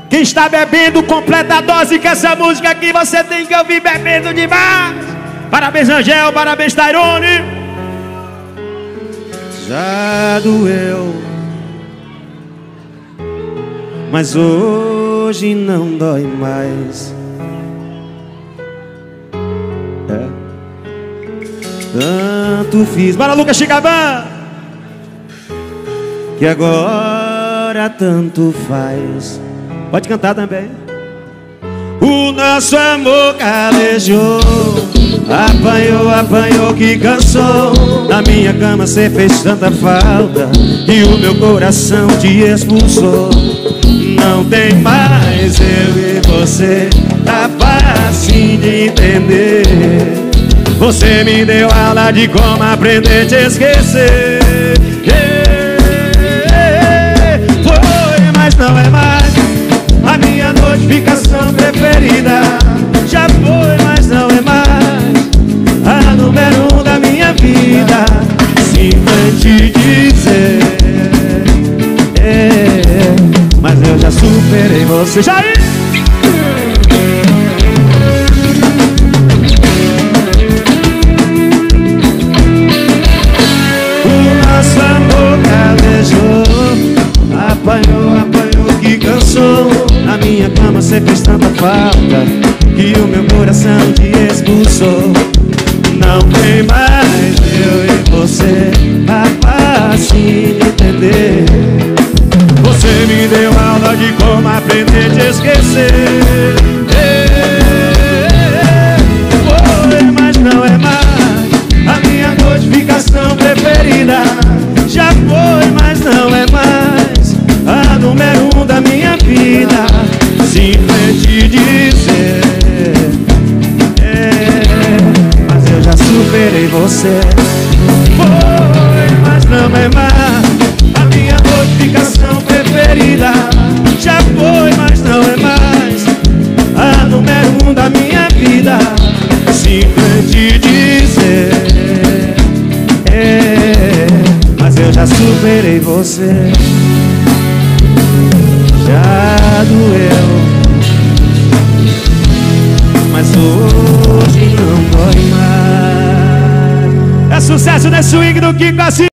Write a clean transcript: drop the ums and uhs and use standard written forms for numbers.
Quem está bebendo, completa a dose, que essa música aqui você tem que ouvir bebendo demais. Parabéns, Angel, parabéns, Tairone. Já doeu, mas hoje não dói mais. Tanto fiz, bora Lucas Chicaban, que agora tanto faz. Pode cantar também. O nosso amor calejou, apanhou, apanhou que cansou. Na minha cama cê fez tanta falta e o meu coração te expulsou. Não tem mais eu e você, tá fácil de entender. Você me deu aula de como aprender a te esquecer. Foi, mas não é mais a minha notificação preferida. Já foi, mas não é mais a número 1 da minha vida. Sinto te dizer, mas eu já superei você. Jair! Nosso amor calejou, apanhou, apanhou que cansou. Na minha cama cê fez tanta falta que o meu coração te expulsou. Não tem mais eu e você, tá fácil de entender. Você me deu aula de como aprender a te esquecer. Foi, mas não é mais a minha notificação preferida. Já foi, mas não é mais a número 1 da minha vida. Simplesmente dizer, mas eu já superei você. Foi, mas não é mais a minha notificação preferida. Já foi, mas não é mais a número 1 da minha vida. Simplesmente dizer, mas eu já superei você. Já doeu, mas hoje não dói mais. É sucesso, né? Swing do Kiko assim.